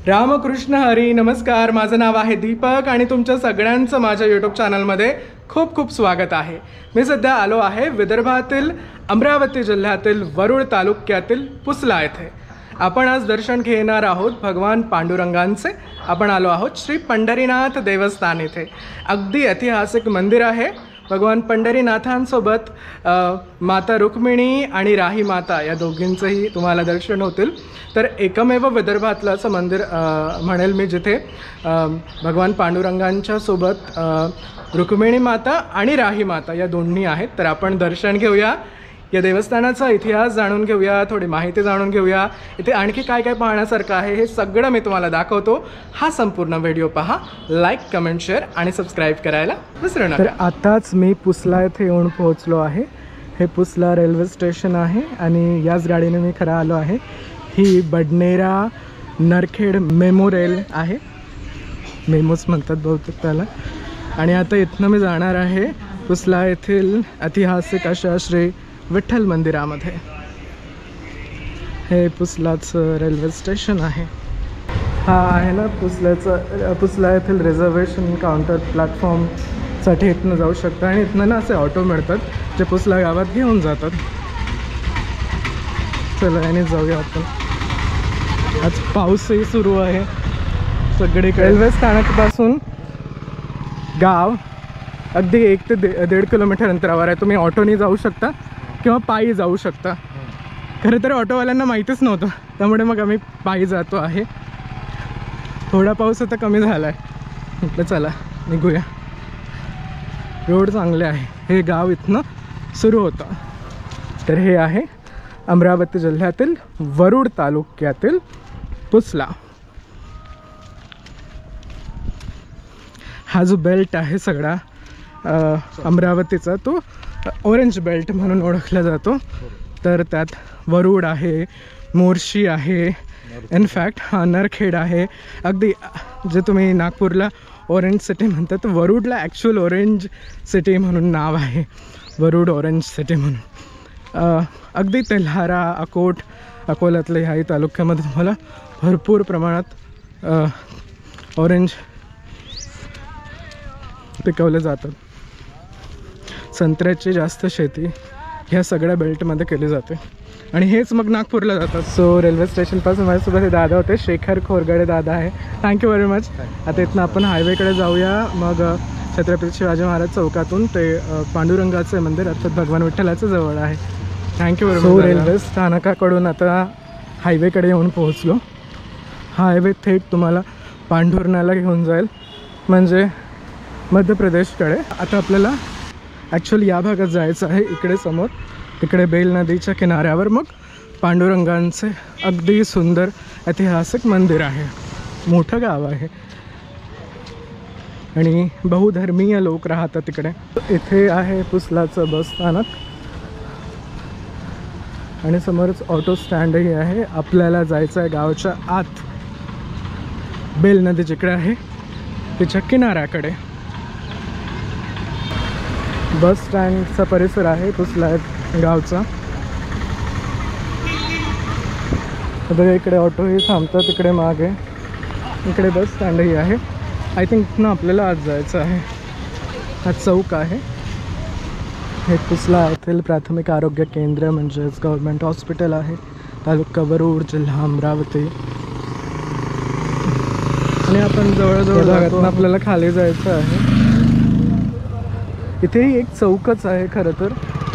रामकृष्ण हरी. नमस्कार, माझं नाव आहे दीपक आणि तुमच्या सगळ्यांचं माझ्या यूट्यूब चॅनलमध्ये खूप खूप स्वागत आहे. मी सध्या आलो आहे विदर्भातील अमरावती जिल्ह्यातील वरुड तालुक्यातील पुसला येथे. आपण आज दर्शन घेणार आहोत भगवान पांडुरंगांचे. आपण आलो आहोत श्री पंढरीनाथ देवस्थान येथे. अगदी ऐतिहासिक मंदिर आहे. भगवान पंढरीनाथांसोबत माता रुक्मिणी आणि राही माता या दोघींचंही तुम्हाला दर्शन होतील. तर एकमेव विदर्भातलं असं मंदिर म्हणेल मी जिथे भगवान पांडुरंगांच्या सोबत रुक्मिणी माता आणि राही माता या दोन्ही आहेत. तर आपण दर्शन घेऊया, या देवस्थानाचा इतिहास जाणून घेऊया, थोडी माहिती जाणून घेऊया. इथे आणखी काय काय पाहण्यासारखं आहे हे सगळं मी तुम्हाला दाखवतो. हा संपूर्ण व्हिडिओ पहा, लाईक, कमेंट, शेअर आणि सबस्क्राईब करायला विसरू नका. तर आताच मी पुसला येथे येऊन पोहोचलो आहे. हे पुसला रेल्वे स्टेशन आहे आणि याच गाडीने मी खरं आलो आहे. ही बडनेरा नरखेड मेमो रेल आहे, मेमोच म्हणतात बहुतेक त्याला. आणि आता इथनं मी जाणार आहे पुसला येथील ऐतिहासिक अशा श्री विठ्ठल मंदिरामध्ये. हे पुसलाचं रेल्वे स्टेशन आहे. हा आहे ना पुसला येथील रिझर्वेशन काउंटर. प्लॅटफॉर्मसाठी इथनं जाऊ शकता आणि इथनं ना असे ऑटो मिळतात जे पुसला गावात घेऊन जातात. चला याने जाऊया आपण. आज पाऊसही सुरू आहे सगळीकडे. रेल्वे स्थानकापासून गाव अगदी 1 ते 1.5 किलोमीटर अंतरावर आहे. तुम्ही ऑटोने जाऊ शकता किंवा पायी जाऊ शकता. खरं तर ऑटोवाल्यांना माहीतच नव्हतं, त्यामुळे मग आम्ही पायी जातो आहे. थोडा पाऊस आता कमी झाला आहे, म्हटलं चला निघूया. रोड चांगले आहे. हे गाव इथनं सुरू होतं. तर हे आहे अमरावती जिल्ह्यातील वरुड तालुक्यातील पुसला. हा जो बेल्ट आहे सगळा अमरावतीचा, तो ऑरेंज बेल्ट म्हणून ओळखला जातो. तर त्यात वरुड आहे, मोर्शी आहे, इनफॅक्ट हा नरखेड आहे. अगदी जे तुम्ही नागपूरला ऑरेंज सिटी म्हणतात, वरुडला ॲक्च्युअल ऑरेंज सिटी म्हणून नाव आहे, वरुड ऑरेंज सिटी म्हणून. अगदी तेल्हारा, अकोल्यातल्या ह्याही तालुक्यामध्ये तुम्हाला भरपूर प्रमाणात ऑरेंज पिकवले जातात. संत्र्याची जास्त शेती ह्या सगळ्या बेल्टमध्ये केली जाते आणि हेच मग नागपूरला जातात. सो रेल्वे स्टेशनपासून माझ्यासोबत हे दादा होते, शेखर खोरगडे दादा आहे. Thank you very much. आता इथनं आपण हायवेकडे जाऊया. मग छत्रपती शिवाजी महाराज चौकातून ते पांडुरंगाचे मंदिर अर्थात भगवान विठ्ठलाचं जवळ आहे. Thank you very much. रेल्वे स्थानकाकडून आता हायवेकडे येऊन पोहोचलो. हा हायवे थेट तुम्हाला पांढुर्ण्याला घेऊन जाईल, म्हणजे मध्य प्रदेशकडे. आता आपल्याला ॲक्च्युअली या भागात जायचं आहे. इकडे समोर तिकडे बेल नदीच्या किनाऱ्यावर मग पांडुरंगांचे अगदी सुंदर ऐतिहासिक मंदिर आहे. मोठं गाव आहे आणि बहुधर्मीय लोक राहतात तिकडे. इथे आहे पुसलाचं बस स्थानक आणि समोरच ऑटो स्टँडही आहे. आपल्याला जायचं आहे गावच्या आत, बेल नदी जिकडे आहे तिच्या किनाऱ्याकडे. बस स्टँडचा परिसर आहे पुसला गावचा. बघा इकडे ऑटोही थांबतात, तिकडे मागे. इकडे बस स्टँडही आहे. आय थिंक इथनं आपल्याला आज जायचं आहे. हा चौक आहे. हे पुसला येथील प्राथमिक आरोग्य केंद्र म्हणजेच गव्हर्मेंट हॉस्पिटल आहे. तालुका वरुड, जिल्हा अमरावती. आणि आपण जवळजवळ भागातून आपल्याला खाली जायचं आहे. इथेही एक चौकच आहे खरं तर.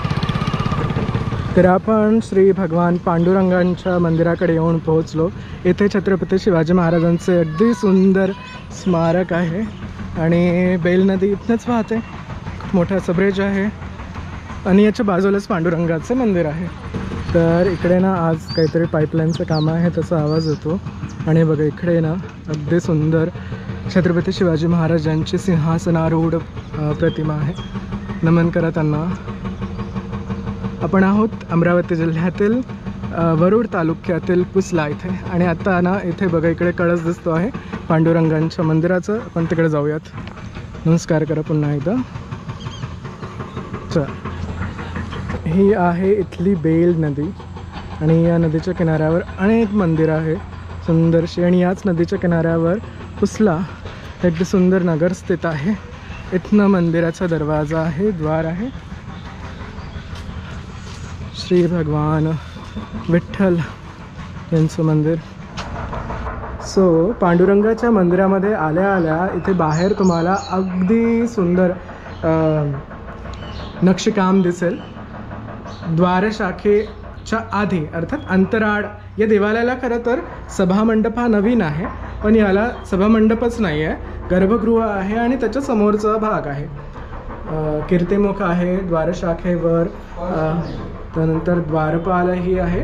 तर आपण श्री भगवान पांडुरंगांच्या मंदिराकडे येऊन पोहोचलो. इथे छत्रपती शिवाजी महाराजांचे अगदी सुंदर स्मारक आहे आणि बेल नदी इथनंच वाहते. खूप मोठा असं ब्रिज आहे आणि याच्या बाजूलाच पांडुरंगाचं मंदिर आहे. तर इकडे ना आज काहीतरी पाईपलाईनचं काम आहे, त्याचा आवाज येतो. आणि बघा इकडे ना अगदी सुंदर छत्रपती शिवाजी महाराजांची सिंहासनारूढ प्रतिमा आहे. नमन करा त्यांना. आपण आहोत अमरावती जिल्ह्यातील वरुड तालुक्यातील पुसला इथे. आणि आता ना इथे बघा इकडे कळस दिसतो आहे पांडुरंगांच्या मंदिराचं. आपण तिकडे जाऊयात. नमस्कार करा पुन्हा एकदा. चला, ही आहे इथली बेल नदी आणि या नदीच्या किनाऱ्यावर अनेक मंदिर आहे. सुंदरशी. आणि याच नदीच्या किनाऱ्यावर पुसला अगदी सुंदर नगर स्थित आहे. इथनं मंदिराचा दरवाजा आहे, द्वार आहे. श्री भगवान विठ्ठल यांचं मंदिर. सो पांडुरंगाच्या मंदिरामध्ये आल्या आल्या इथे बाहेर तुम्हाला अगदी सुंदर नक्षीकाम दिसेल. द्वारशाखेच्या आधी अर्थात अंतराळ या देवालयाला खरं तर सभामंडप हा नवीन आहे, पण याला सभामंडपच नाही आहे, गर्भगृह आहे आणि त्याच्या समोरचा भाग आहे. कीर्तिमुख आहे द्वारशाखेवर. त्यानंतर द्वारपालही आहे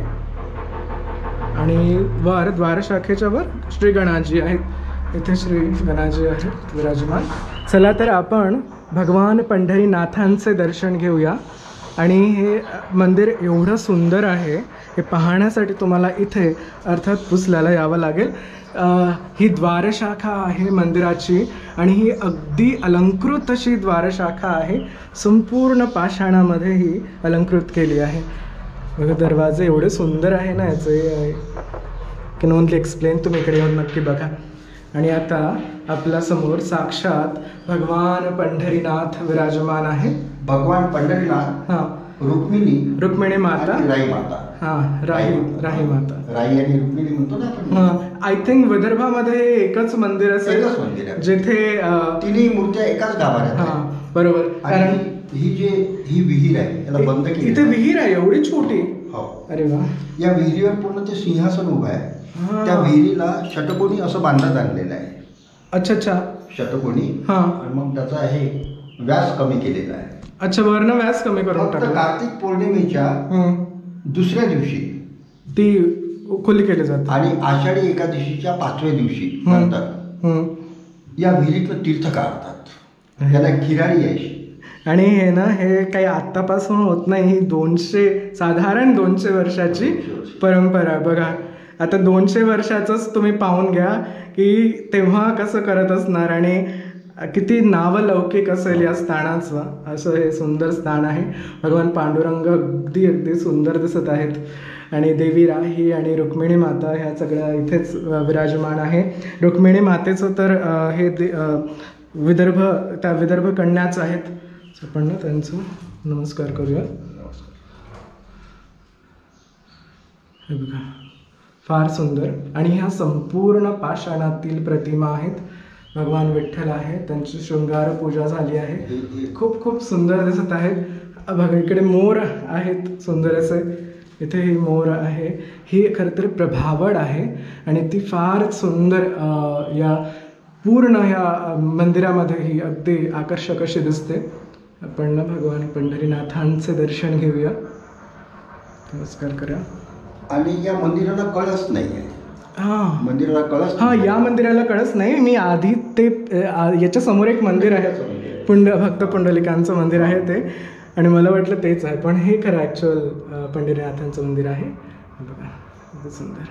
आणि वर द्वारशाखेच्या वर श्री गणाजी आहेत. इथे श्री गणाजी आहेत विराजमान. चला तर आपण भगवान पंढरीनाथांचे दर्शन घेऊया. आणि हे मंदिर एवढं सुंदर आहे, हे पाहण्यासाठी तुम्हाला इथे अर्थात पुसल्याला यावं लागेल. ही द्वारशाखा आहे मंदिराची आणि ही अगदी अलंकृत अशी द्वारशाखा आहे. संपूर्ण पाषाणामध्ये ही अलंकृत केली आहे. बघा दरवाजे एवढे सुंदर आहे ना याचे, कॅन ओनली एक्सप्लेन. तुम्ही इकडे येऊन नक्की बघा. आणि आता आपल्या समोर साक्षात भगवान पंढरीनाथ विराजमान आहे. भगवान पंढरीनाथ, हां, रुक्मिणी माता, राई माता. हां, राही माता. राई आणि रुक्मिणी म्हणतो ना आपण. हां, आय थिंक विदर्भामध्ये एकच मंदिर असेल जिथे तिन्ही मूर्त्या एकाच गाभाऱ्यात. हां, बरोबर. कारण ही विहीर आहे, याला बंद केली. इथे विहीर आहे एवढी छोटी. हो. अरे वा. या विहिरीवर पूर्ण ते सिंहासन उभं आहे. त्या विहिरीला षटकोनी असं बांधत आणलेलं आहे. अच्छा अच्छा. षटकोनी. हां. मग त्याचा हे व्यास कमी केलेला आहे. अच्छा, वर्ण व्यास कमी करून टाकला. कार्तिक पौर्णिमेच्या दुसऱ्या दिवशी ती खुली केली जाते आणि आषाढी एकादशीच्या 5व्या दिवशी नंतर या विहिरीतलं तीर्थ काढतात. त्याला खिराडी आहे. आणि हे ना, हे काही आत्तापासून होत नाही. ही साधारण 200 वर्षाची परंपरा आहे. बघा आता 200 वर्षाचंच तुम्ही पाहून घ्या की तेव्हा कसं करत असणार आणि किती नावलौकिक असेल या स्थानाचं. असं हे सुंदर स्थान आहे. भगवान पांडुरंग अगदी अगदी सुंदर दिसत आहेत. आणि देवी राही आणि रुक्मिणी माता ह्या सगळ्या इथेच विराजमान आहे. रुक्मिणी मातेचं तर हे विदर्भ कन्याच आहेत. आपण ना त्यांचं नमस्कार करूया. हे बघा फार सुंदर. आणि ह्या संपूर्ण पाषाणातील प्रतिमा आहेत. भगवान विठ्ठल आहे, त्यांची शृंगार पूजा झाली आहे. खूप खूप सुंदर दिसत आहेत. बघा इकडे मोर आहेत सुंदर असे. इथे ही मोर आहे. ही खरं तर प्रभावड आहे आणि ती फार सुंदर या पूर्ण ह्या मंदिरामध्ये ही अगदी आकर्षक अशी दिसते. आपण ना भगवान पंढरीनाथांचे दर्शन घेऊया. नमस्कार करा. आणि या मंदिराला कळस नाही आहे. हां, मंदिराला कळस. हां, या मंदिराला कळस नाही. मी आधी ते याच्या समोर एक मंदिर आहे, भक्त पुंडलिकांचं मंदिर आहे ते, आणि मला वाटलं तेच आहे, पण हे खरं ॲक्च्युअल पंढरीनाथांचं मंदिर आहे. बघा किती सुंदर.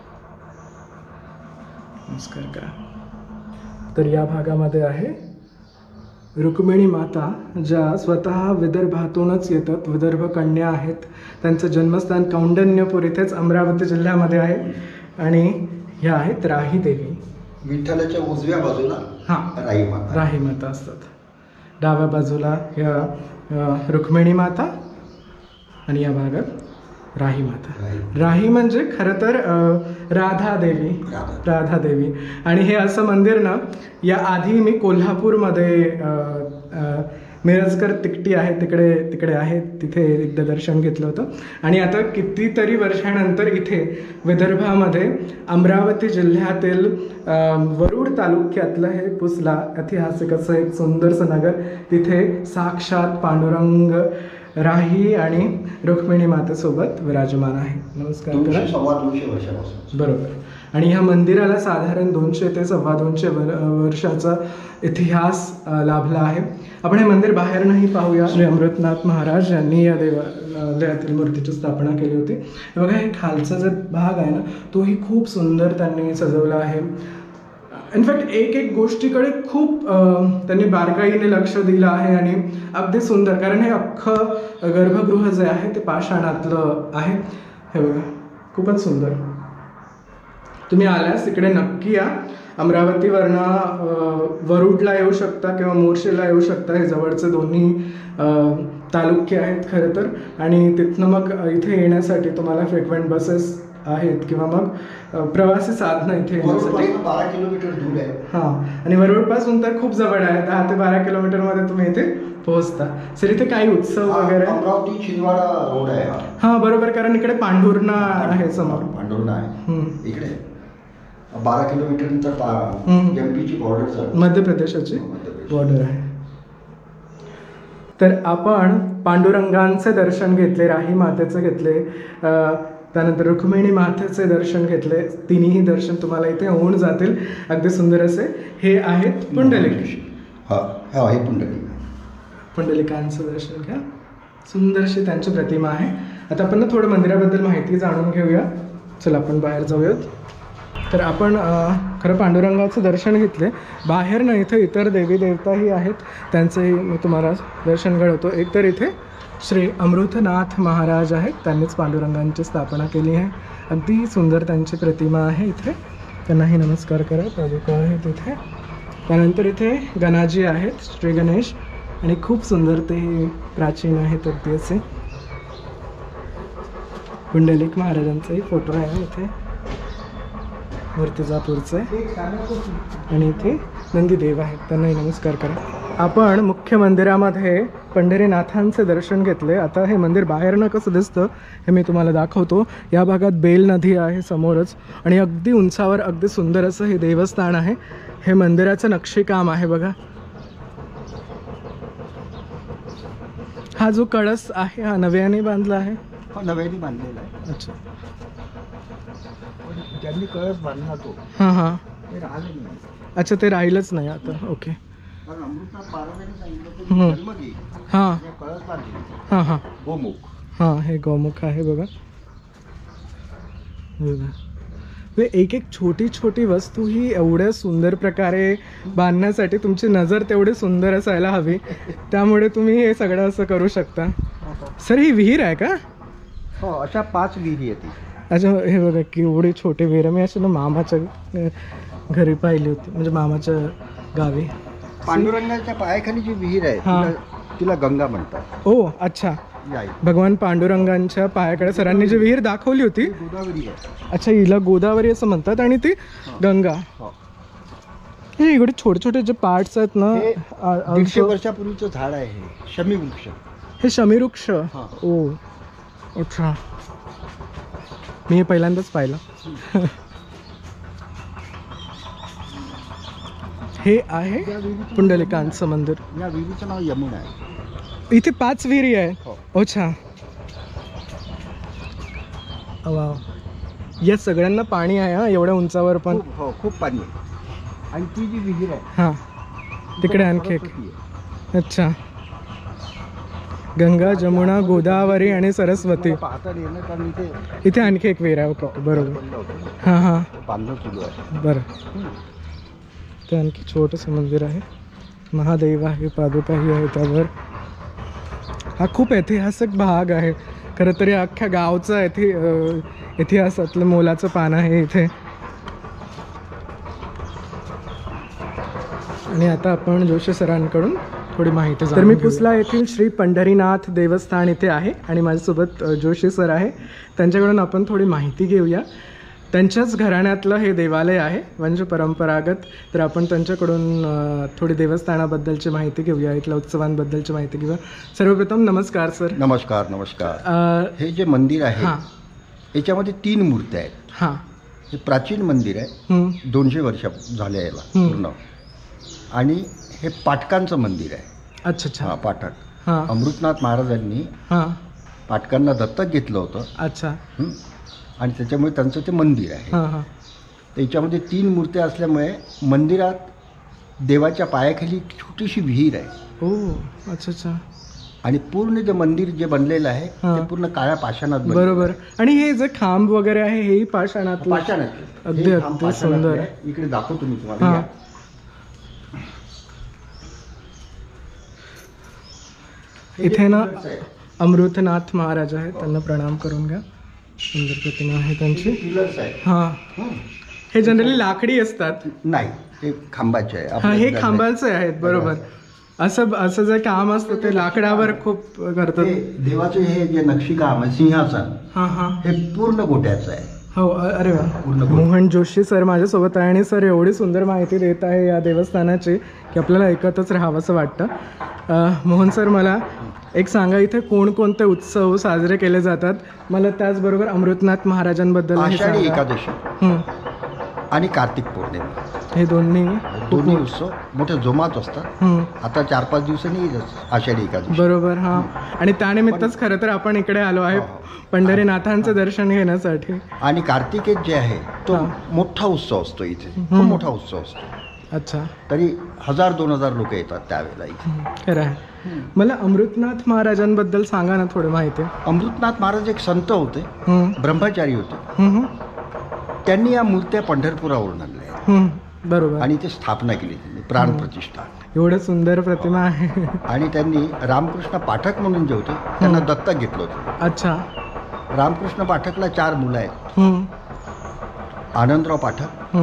नमस्कार करा. तर या भागामध्ये आहे रुक्मिणी माता, ज्या स्वतः विदर्भातूनच येतात. विदर्भ कन्या आहेत. त्यांचं जन्मस्थान कौंडण्यपूर इथेच अमरावती जिल्ह्यामध्ये आहे. आणि ह्या आहेत राही देवी. विठ्ठलाच्या उजव्या बाजूला राही माता असतात. डाव्या बाजूला ह्या रुक्मिणी माता आणि या भागात राही माता. राही म्हणजे खरं तर राधा देवी. आणि हे असं मंदिर ना, या आधी मी कोल्हापूरमध्ये मिरजकर तिकटी आहे तिकडे आहे, तिथे एकदा दर्शन घेतलं होतं. आणि आता कितीतरी वर्षानंतर इथे विदर्भामध्ये अमरावती जिल्ह्यातील वरुड तालुक्यातलं हे पुसला ऐतिहासिक असं एक सुंदरसं नगर, तिथे साक्षात पांडुरंग राही आणि रुक्मिणी मातेसोबत विराजमान आहे. नमस्कार करा. 200 वर्षापासून. बरोबर. आणि ह्या मंदिराला साधारण 200 ते 250 वर्षाचा इतिहास लाभला आहे. आपण हे मंदिर बाहेरनंही पाहूया. श्री अमृतनाथ महाराज यांनी या देवालयातील मूर्तीची स्थापना केली होती. बघा हे खालचा जो भाग आहे ना, तोही खूप सुंदर त्यांनी सजवला आहे. इनफॅक्ट एक गोष्टीकडे खूप त्यांनी बारकाईने लक्ष दिलं आहे आणि अगदी सुंदर, कारण हे अख्खं गर्भगृह जे आहे ते पाषाणातलं आहे. हे बघा खूपच सुंदर. तुम्ही आल्यास इकडे नक्की या. अमरावतीवरनं वरुडला येऊ शकता किंवा मोर्शीला येऊ शकता. हे जवळचे दोन्ही तालुके आहेत खरं तर. आणि तिथनं मग इथे येण्यासाठी तुम्हाला फ्रिक्वेंट बसेस आहेत किंवा मग प्रवासी साधनं इथे येण्यासाठी 12 किलोमीटर दूर आहे. हां, आणि वरुडपासून तर खूप जवळ आहे. 10 ते 12 किलोमीटरमध्ये तुम्ही इथे पोहोचता. सर इथे काही उत्सव वगैरे? अमरावती छिंदवाडा रोड आहे. हां बरोबर, कारण इकडे पांढुर्णा आहे समोर. पांढुर्णा आहे इकडे 12 किलोमीटरनंतर एमपीची बॉर्डर, मध्य प्रदेशाची बॉर्डर आहे. तर आपण पांडुरंगांचे दर्शन घेतले, राही मातेचे घेतले, त्यानंतर रुक्मिणी मातेचे दर्शन घेतले. तिन्ही दर्शन तुम्हाला इथे होऊन जातील. अगदी सुंदर असे हे आहेत पुंडलिक. हा हे पुंडलिक. पुंडलिकांचं दर्शन घ्या. सुंदरशी त्यांची प्रतिमा आहे. आता आपण ना थोडं मंदिराबद्दल माहिती जाणून घेऊया. चला आपण बाहेर जाऊयात. तर आपण खरं पांडुरंगाचं दर्शन घेतले. बाहेर ना इथं इतर देवी देवताही आहेत, त्यांचंही मी तुम्हाला दर्शन घडवतो. एक तर इथे श्री अमृतनाथ महाराज आहेत, त्यांनीच पांडुरंगांची स्थापना केली आहे. अगदी सुंदर त्यांची प्रतिमा आहे इथे, त्यांनाही नमस्कार करा. पादुका आहे तिथे. त्यानंतर इथे गणाजी आहेत, श्री गणेश, आणि खूप सुंदर ते प्राचीन आहेत अगदी असे. पुंडलिक महाराजांचाही फोटो आहे इथे, मूर्तिजापूरचे. आणि इथे नंदीदेव आहेत, त्यांनाही नमस्कार करा. आपण मुख्य मंदिरामध्ये पंढरीनाथांचे दर्शन घेतले. आता हे मंदिर बाहेरनं कसं दिसतं हे मी तुम्हाला दाखवतो. या भागात बेल नदी आहे समोरच, आणि अगदी उंचावर अगदी सुंदर असं हे देवस्थान आहे. हे मंदिराचं नक्षीकाम आहे बघा. हा जो कळस आहे हा नव्याने बांधला आहे? नव्याने बांधलेला आहे. अच्छा, ज्यांनी कळस बांधला तो हां हां, ते राहिले नाही. अच्छा, ते राहिलंच नाही आता. ओके. कारण अमृतनाथ महाराजांनी सांगितलं जन्मगी हां कळस बांधले. हां हां, गोमुख. हां, हे गौमुख आहे बघा. एक एक छोटी छोटी वस्तू ही एवढ्या सुंदर प्रकारे बांधण्यासाठी तुमची नजर तेवढी सुंदर असायला हवी, त्यामुळे तुम्ही हे सगळं असं करू शकता. सर ही विहीर आहे का? हो, अशा 5 विहिरी आहेत. अच्छा, हे बघा की एवढी छोटी विहीर. मी अशी ना मामाच्या घरी पाहिली होती, म्हणजे मामाच्या गावी. पांडुरंगाच्या पायाखाली जी विहीर आहे तिला गंगा म्हणतात. ओ अच्छा, भगवान पांडुरंगांच्या पायाकडे सरांनी जी विहीर दाखवली होती, गोदावरी आहे. अच्छा, हिला गोदावरी असं म्हणतात, आणि ती गंगा. हे इकडे छोटे छोटे जे पार्ट्स आहेत ना, 150 वर्षापूर्वीचं झाड आहे हे, शमी वृक्ष. हे शमी वृक्ष. ओ अच्छा, मी हे पहिल्यांदाच पाहिलं. हे आहे पुंडलिकांचं मंदिर. या विहिरीचं नाव यमुना आहे. इथे 5 विहिरी आहे. अच्छा, वाव. या सगळ्यांना पाणी आहे हा, एवढ्या उंचावर पण. हो, खूप पाणी आहे. आणि ती जी विहीर आहे हां, तिकडे आणखी एक. अच्छा, गंगा, जमुना, गोदावरी आणि सरस्वती. इथे आणखी एक विहीर आहे. ओके, बरोबर. हां हां, बांधणं सुरू आहे. बरं. ते आणखी छोटंसं मंदिर आहे. महादेव आहे, पादुकाही आहे त्यावर. हा खूप ऐतिहासिक भाग आहे खरं तर. या अख्ख्या गावचा इतिहासातलं मोलाचं पान आहे इथे. आणि आता आपण जोशी सरांकडून थोडी माहिती. तर मी पुसला येथील श्री पंढरीनाथ देवस्थान इथे आहे, आणि माझ्यासोबत जोशी सर आहे. त्यांच्याकडून आपण थोडी माहिती घेऊया. त्यांच्याच घराण्यातलं हे देवालय आहे, म्हणजे परंपरागत. तर आपण त्यांच्याकडून थोडी देवस्थानाबद्दलची माहिती घेऊया, इथल्या उत्सवांबद्दलची माहिती घेऊया. सर्वप्रथम नमस्कार सर. नमस्कार नमस्कार. हे जे मंदिर आहे याच्यामध्ये 3 मूर्त्या आहेत. हां, हे प्राचीन मंदिर आहे, 200 वर्ष झाले याला पूर्ण. आणि हे पाटकांचं मंदिर आहे. अच्छा अच्छा, पाटक. अमृतनाथ महाराजांनी पाटकांना दत्तक घेतलं होतं. अच्छा, आणि त्याच्यामुळे त्यांचं ते मंदिर आहे. त्याच्यामध्ये 3 मूर्त्या असल्यामुळे मंदिरात देवाच्या पायाखाली एक छोटीशी विहीर आहे. ओ अच्छा अच्छा. आणि पूर्ण जे मंदिर जे बनलेलं आहे ते पूर्ण काळ्या पाषाणात. बरोबर. आणि हे जे खांब वगैरे आहे हेही पाषाणात. अगदी अगदी सुंदर. इकडे दाखवतो मी तुम्हाला. इथे ना अमृतनाथ महाराज आहेत, त्यांना प्रणाम करून घ्या. सुंदर प्रतिमा आहे त्यांची. हां, हे जनरली लाकडी असतात. नाही, हे खांबाचे आहे. हा, हे खांबाचे आहेत, बरोबर. असं जे काम असतं ते लाकडावर खूप करतात. देवाचे हे जे नक्षीकाम आहे, सिंहासन, हे पूर्ण गोट्याचं आहे. हो, अरे वा. मोहन जोशी सर माझ्यासोबत आहे आणि सर एवढी सुंदर माहिती देत आहे या देवस्थानाची की आपल्याला ऐकतच राहावं असं वाटतं. मोहन सर, मला एक सांगा, इथे कोणकोणते उत्सव साजरे केले जातात? मला त्याचबरोबर अमृतनाथ महाराजांबद्दल. आषाढी एकादशी आणि कार्तिक पौर्णिमा, हे दोन्ही उत्सव मोठे जोमात असतात. आता 4-5 दिवसांनी येतच आषाढी एकादशी, बरोबर. हा, आणि त्यानिमित्तच खरं तर आपण इकडे आलो आहे पंढरीनाथांचं दर्शन घेण्यासाठी. आणि कार्तिकेत जे आहे तो मोठा उत्सव असतो इथे, खूप मोठा उत्सव असतो. अच्छा. तरी 1000-2000 लोक येतात त्यावेळेला इथे. खरं आहे. मला अमृतनाथ महाराजांबद्दल सांगा ना थोडी माहिती. अमृतनाथ महाराज एक संत होते, ब्रह्मचारी होते. त्यांनी या मूर्त्या पंढरपुरावरून आणल्या, बरोबर, आणि ते स्थापना केली त्यांनी, प्राणप्रतिष्ठा. एवढं सुंदर प्रतिमा आहे. आणि त्यांनी रामकृष्ण पाठक म्हणून जे होते त्यांना दत्तक घेतलं होतं. अच्छा. रामकृष्ण पाठकला 4 मुलं आहेत. आनंदराव पाठक,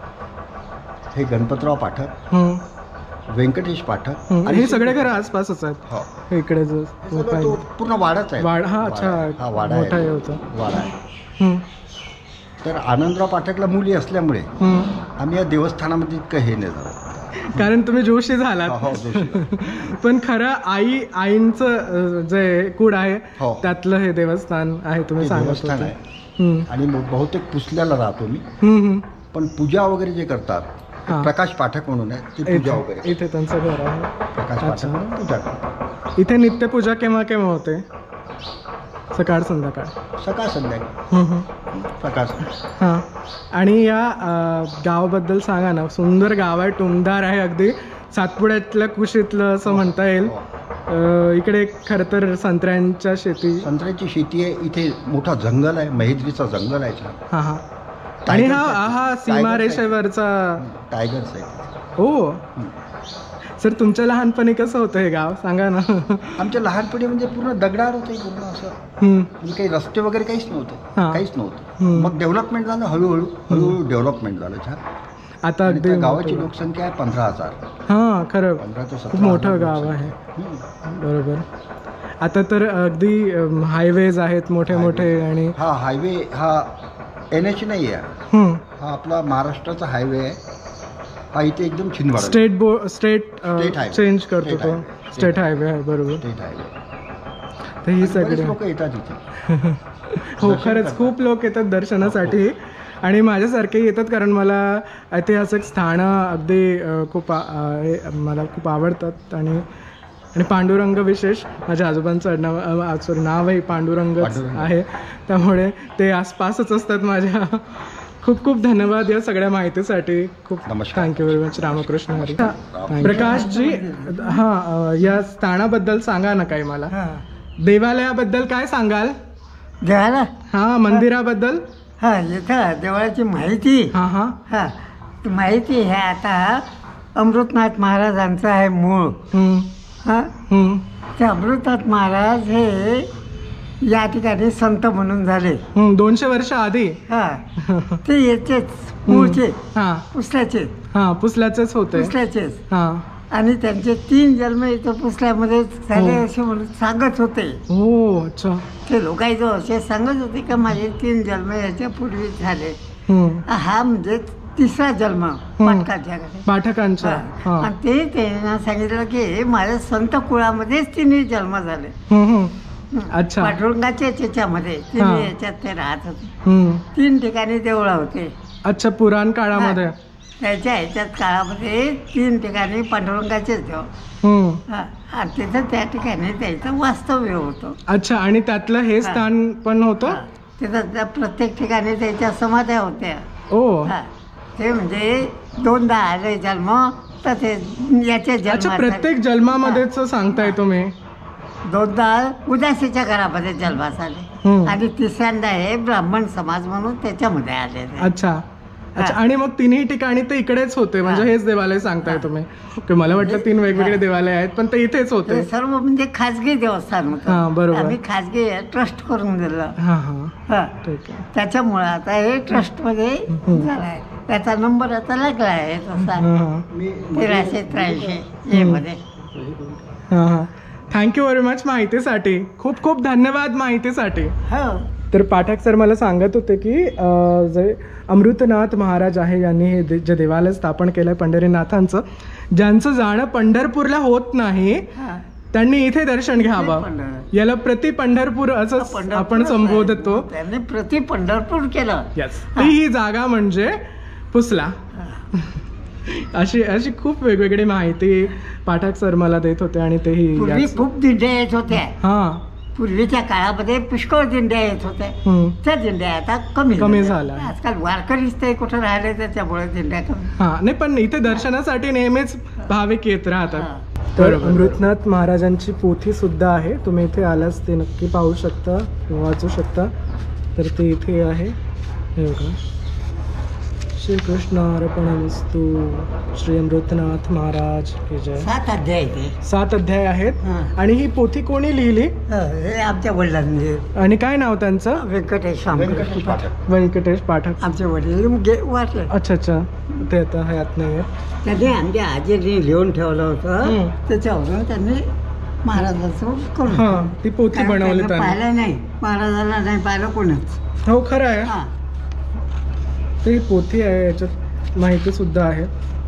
हे गणपतराव पाठक, व्यंकटेश पाठक, आणि हे सगळे घर आसपासच आहेत. हो, इकडे जो पूर्ण वाडाच आहे. वाडा. हा, अच्छा, वाडा मोठा आहे, होता वाडा आहे. तर आनंदराव पाठकला मुली असल्यामुळे आम्ही या देवस्थानामध्ये इतकं हे नाही झालं, कारण तुम्ही जोशी झालात. पण खरं आईंचं जे कुळ आहे त्यातलं हे देवस्थान आहे, तुम्ही सांगत आहे. आणि बहुतेक पुसल्याला राहतो मी, पण पूजा वगैरे जे करतात प्रकाश पाठक म्हणून आहे, ते पूजा वगैरे इथे त्यांचं घर आहे. प्रकाश पाठक म्हणून पूजा करतात. इथे नित्यपूजा केव्हा केव्हा होते? सकाळ संध्याकाळ? सकाळ संध्याकाळ, सकाळ. हां. आणि या गावाबद्दल सांगा ना. सुंदर गाव आहे, टुमदार आहे, अगदी सातपुड्यातल्या कुशीतलं असं म्हणता येईल. इकडे खरं तर संत्र्याची शेती आहे. इथे मोठा जंगल आहे, महेद्रीचा जंगल आहे. हां हां. आणि हा सीमारेषेवरचा टायगर्स आहे. हो सर, तुमच्या लहानपणी कसं होतं हे गाव, सांगा ना. आमच्या लहानपणी म्हणजे पूर्ण दगडावर होते, पूर्ण असं. म्हणजे काही रस्ते वगैरे काहीच नव्हतं. मग डेव्हलपमेंट झालं, हळूहळू डेव्हलपमेंट झालं. छान. आता अगदी गावाची लोकसंख्या आहे 15,000. हां, खरं खूप मोठं गाव आहे. बरोबर. आता तर अगदी हायवेज आहेत मोठे मोठे. आणि हा हायवे हा NH नाही आहे, हा आपला महाराष्ट्राचा हायवे आहे. हा इथे एकदम छिंदवाडा स्टेट चेंज करतो तो स्टेट हायवे आहे. बरोबर, स्टेट हायवे. तर ही सगळे लोक येतात इथे. हो, खरंच खूप लोक येतात दर्शनासाठी. आणि माझ्यासारखे येतात, कारण मला ऐतिहासिक स्थानं अगदी मला खूप आवडतात. आणि पांडुरंग विशेष, माझ्या आजोबांचं नावही पांडुरंग आहे, त्यामुळे ते आसपासच असतात माझ्या. खूप खूप धन्यवाद या सगळ्या माहितीसाठी. खूप thank you very much. Ramkrishna Hari. Prakashji, हां, या स्थानाबद्दल सांगा ना काही मला. देवालयाबद्दल काय सांगाल? देवाला, हां, मंदिराबद्दल. हां, इथं देवळाची माहिती. हां, माहिती हे आता अमृतनाथ महाराजांचं आहे मूळ. ते अमृतनाथ महाराज हे या ठिकाणी संत म्हणून झाले 200 वर्ष आधी. ते याचेच मूळचे, पुसल्याचेच होते. आणि त्यांचे 3 जन्म इथं पुसल्यामध्ये झाले असे म्हणून सांगत होते. हो, अच्छा. ते लोकांचं असे सांगत होते का माझे 3 जन्म याच्या पूर्वी झाले. हा म्हणजे 3रा जन्म पाठकांचा. आणि ते त्यांना सांगितलं की माझ्या संत कुळामध्येच 3 जन्म झाले. अच्छा. पांडुरंगाच्या याच्यामध्ये 3 याच्यात ते राहत होते. 3 ठिकाणी देवळं होते. अच्छा, पुराण काळामध्ये त्याच्या ह्याच्यात काळामध्ये 3 ठिकाणी पांडुरंगाचेच देव. आणि तिथं त्या ठिकाणी त्याचं वास्तव्य होतं. अच्छा. आणि त्यातलं हे स्थान पण होतं तिथं. प्रत्येक ठिकाणी त्याच्या समाध्या होत्या. ओ, ते म्हणजे 2दा आले जन्म, तर ते याच्या जन्म. प्रत्येक जन्मामध्येच सांगताय तुम्ही? 2दा उदासीच्या घरामध्ये जन्मास आले, आणि 3ऱ्यांदा हे ब्राह्मण समाज म्हणून त्याच्यामध्ये आले. अच्छा. अच्छा, आणि मग तिन्ही ठिकाणी ते इकडेच होते म्हणजे हेच देवालय सांगताय तुम्ही? की मला वाटलं 3 वेगवेगळे देवालय आहेत पण ते इथेच होते. ते सर्व म्हणजे खाजगी देवस्थान होतं. हा, बरोबर. आम्ही खाजगी ट्रस्ट करून दिलं. हा हा, हा. ठीक आहे. त्याच्यामुळे आता हे ट्रस्ट मध्ये झालाय. त्याचा नंबर आता लागला आहे तसा 1383 मध्ये. हा हा, थँक्यू व्हेरी मच माहितीसाठी. खूप खूप धन्यवाद माहितीसाठी. हो. तर पाठक सर मला सांगत होते की जे अमृतनाथ महाराज आहे यांनी हे जे देवालय स्थापन केलं आहे पंढरीनाथांचं, ज्यांचं जाणं पंढरपूरला होत नाही त्यांनी इथे दर्शन घ्यावं. याला प्रति पंढरपूर असं आपण संबोधतो. त्यांनी प्रति पंढरपूर केलं. यस, ती ही जागा म्हणजे पुसला. अशी अशी खूप वेगवेगळी माहिती पाठक सर मला देत होते आणि तेही पूर्वी खूप दिंड्या येत होत्या. हा, पूर्वीच्या काळामध्ये पुष्कळ दिंड्या येत होत्या. त्या दिंड्या आता कमी झाल्या. आजकाल वारकरीच ते कुठं राहिले त्याच्यामुळे दिंड्या कमी. हा, नाही पण इथे दर्शनासाठी नेहमीच भाविक येत राहतात. तर अमृतनाथ महाराजांची पोथी सुद्धा आहे. तुम्ही इथे आलाच ते नक्की पाहू शकता किंवा वाचू शकता. तर ते इथे आहे, हे बघा. श्रीकृष्णार्पणमस्तु. श्री अमृतनाथ महाराज की जय. 7 अध्याय ते 7 अध्याय आहेत. आणि ही पोथी कोणी लिहिली? हे आमच्या वडिलांनी. आणि काय नाव त्यांचं? व्यंकटेश पाठक. व्यंकटेश पाठक. आमचे वडील वाचले. अच्छा अच्छा, ते आता हयात नाही आहे. त्यांनी आमच्या आजीने लिहून ठेवलं होतं. त्याच्यावरून त्यांनी महाराजाचं करून. हा, ती पोथी बनवली त्यांनी. पाहिलं नाही महाराजाला, नाही पाहिलं कोणच. हो, खरं आहे. ते पोथी आहे, याच्यात माहिती सुद्धा आहे.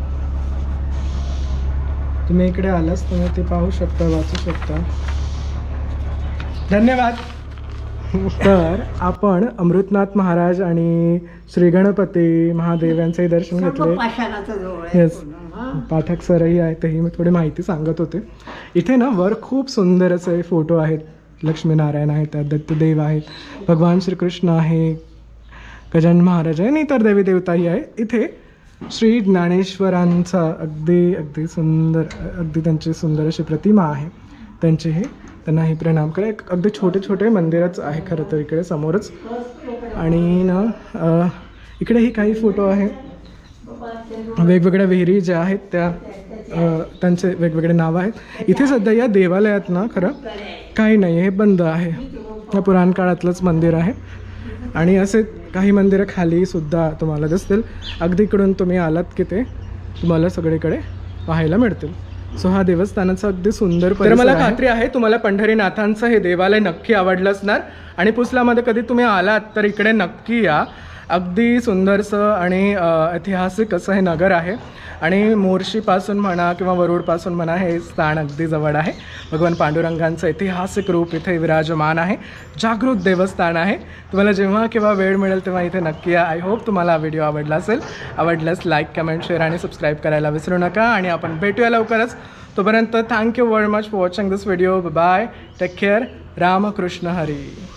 तुम्ही इकडे आलास तुम्ही ते पाहू शकता, वाचू शकता. धन्यवाद. तर आपण अमृतनाथ महाराज आणि श्री गणपती महादेव यांचंही दर्शन घेतले. येस, पाठक सरही आहे, तेही मी थोडी माहिती सांगत होते. इथे ना वर खूप सुंदर असे फोटो आहेत. लक्ष्मीनारायण आहेत, दत्तदेव आहेत, भगवान श्रीकृष्ण आहे, गजानन महाराज आहे आणि इतर देवी देवताही आहे. इथे श्री ज्ञानेश्वरांचा अगदी सुंदर, अगदी त्यांची सुंदर अशी प्रतिमा आहे. त्यांचेही त्यांनाही प्रणाम करा. अगदी छोटे छोटे मंदिरच आहे खरं तर इकडे समोरच. आणि ना इकडेही काही फोटो आहे. वेगवेगळ्या विहिरी ज्या आहेत त्या त्यांचे वेगवेगळे नावं आहेत. इथे सध्या या देवालयात ना खरं काही नाही, हे बंद आहे. या पुराण काळातलंच मंदिर आहे. आणि असे काही मंदिरं खाली सुद्धा तुम्हाला दिसतील. अगदी इकडून तुम्ही आलात की ते तुम्हाला सगळीकडे पाहायला मिळतील. सो हा देवस्थानाचा अगदी सुंदर परिसर. तर मला खात्री आहे तुम्हाला पंढरीनाथांचं हे देवालय नक्की आवडलं असणार. आणि पुसलामध्ये कधी तुम्ही आलात तर इकडे नक्की या. अगदी सुंदरसं आणि ऐतिहासिक असं हे नगर आहे. आणि मोर्शीपासून म्हणा किंवा वरुडपासून म्हणा हे स्थान अगदी जवळ आहे. भगवान पांडुरंगांचं ऐतिहासिक रूप इथे विराजमान आहे. जागृत देवस्थान आहे. तुम्हाला जेव्हा केव्हा वेळ मिळेल तेव्हा इथे नक्की या. आय होप तुम्हाला हा व्हिडिओ आवडला असेल. आवडल्यास लाईक, कमेंट, शेअर आणि सबस्क्राईब करायला विसरू नका. आणि आपण भेटूया लवकरच. तोपर्यंत thank you very much for watching this video. Bye, take care. Ramkrishna Hari.